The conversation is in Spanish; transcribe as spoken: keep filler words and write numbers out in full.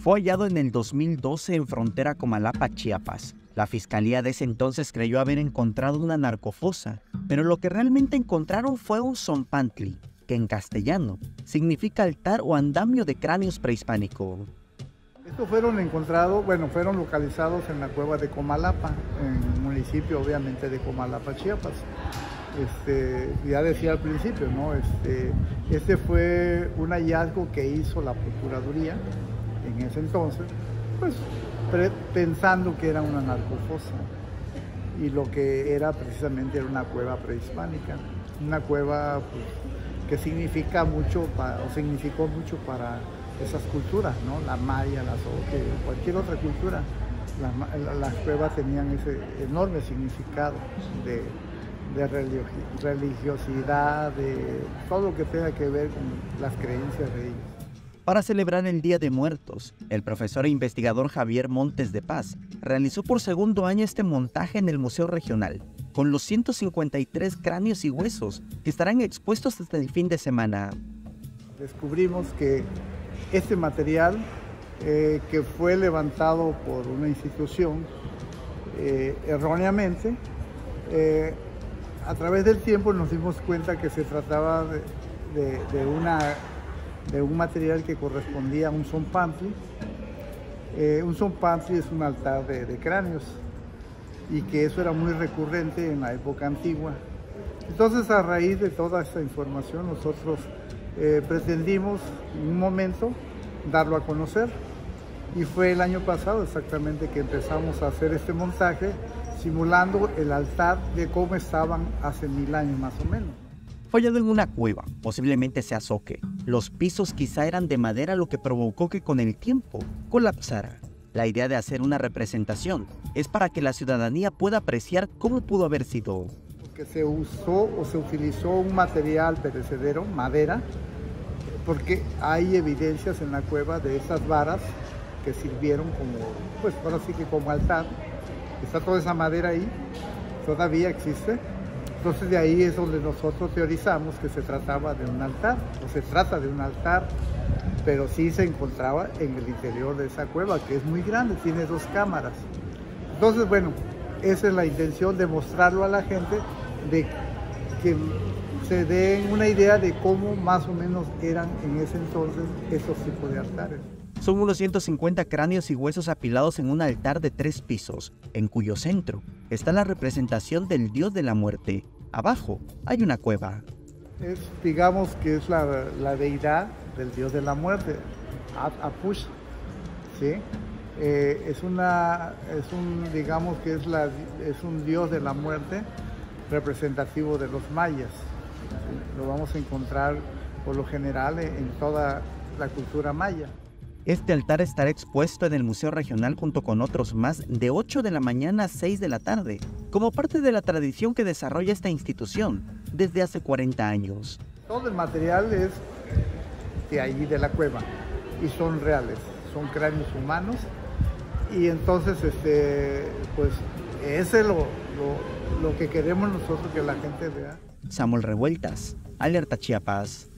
Fue hallado en el dos mil doce en frontera Comalapa, Chiapas. La fiscalía de ese entonces creyó haber encontrado una narcofosa, pero lo que realmente encontraron fue un zompantli, que en castellano significa altar o andamio de cráneos prehispánico. Estos fueron encontrados, bueno, fueron localizados en la cueva de Comalapa, en el municipio obviamente de Comalapa, Chiapas. Este, ya decía al principio, ¿no? Este, este fue un hallazgo que hizo la Procuraduría en ese entonces, pues pre pensando que era una narcofosa, y lo que era precisamente era una cueva prehispánica, una cueva pues, que significa mucho para, o significó mucho para esas culturas, ¿no? La maya, la zoque, cualquier otra cultura. Las, las cuevas tenían ese enorme significado de, de religiosidad, de todo lo que tenga que ver con las creencias de ellos. Para celebrar el Día de Muertos, el profesor e investigador Javier Montes de Paz realizó por segundo año este montaje en el Museo Regional, con los ciento cincuenta y tres cráneos y huesos que estarán expuestos hasta el fin de semana. Descubrimos que este material, eh, que fue levantado por una institución eh, erróneamente, eh, a través del tiempo nos dimos cuenta que se trataba de, de, de, una, de un material que correspondía a un zompantli. Eh, un zompantli es un altar de, de cráneos, y que eso era muy recurrente en la época antigua. Entonces, a raíz de toda esta información, nosotros eh, pretendimos en un momento darlo a conocer, y fue el año pasado exactamente que empezamos a hacer este montaje, simulando el altar de cómo estaban hace mil años más o menos. Fue hallado en una cueva, posiblemente sea zoque. Los pisos quizá eran de madera, lo que provocó que con el tiempo colapsara. La idea de hacer una representación es para que la ciudadanía pueda apreciar cómo pudo haber sido. Porque se usó o se utilizó un material perecedero, madera, porque hay evidencias en la cueva de esas varas que sirvieron como, pues ahora sí que como altar. Está toda esa madera ahí, todavía existe. Entonces de ahí es donde nosotros teorizamos que se trataba de un altar, o se trata de un altar, pero sí se encontraba en el interior de esa cueva, que es muy grande, tiene dos cámaras. Entonces, bueno, esa es la intención de mostrarlo a la gente, de que se den una idea de cómo más o menos eran en ese entonces esos tipos de altares. Son unos ciento cincuenta cráneos y huesos apilados en un altar de tres pisos, en cuyo centro está la representación del dios de la muerte. Abajo hay una cueva. Es, digamos que es la, la deidad del dios de la muerte, Apush, ¿sí? Eh, es una, es un, digamos que es, la, es un dios de la muerte representativo de los mayas. Lo vamos a encontrar por lo general en toda la cultura maya. Este altar estará expuesto en el Museo Regional junto con otros más de ocho de la mañana a seis de la tarde, como parte de la tradición que desarrolla esta institución desde hace cuarenta años. Todo el material es de allí de la cueva y son reales, son cráneos humanos, y entonces este, pues ese es lo, lo, lo que queremos nosotros que la gente vea. Samuel Revueltas, Alerta Chiapas.